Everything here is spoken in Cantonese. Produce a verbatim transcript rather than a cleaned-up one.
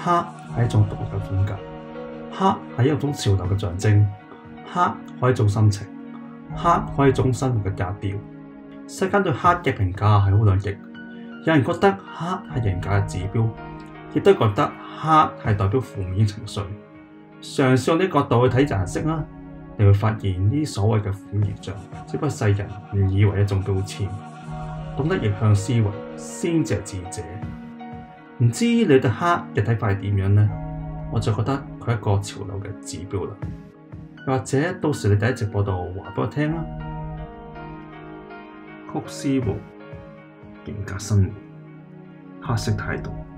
黑係一種獨特嘅風格，黑係一種潮流嘅象徵，黑可以做心情，黑可以做生活嘅格調。世間對黑嘅評價係好兩極，有人覺得黑係人格嘅指標，亦都覺得黑係代表負面情緒。嘗試用呢個角度去睇顏色啦，你會發現呢啲所謂嘅負面現象，只不過世人誤以為一種標籤。懂得逆向思維先至係智者。唔知你對黑嘅睇法係點樣呢？我就覺得佢係一個潮流嘅指標啦。又或者到時你哋喺直播度話俾我聽啦。曲師和嚴格生活，黑色態度。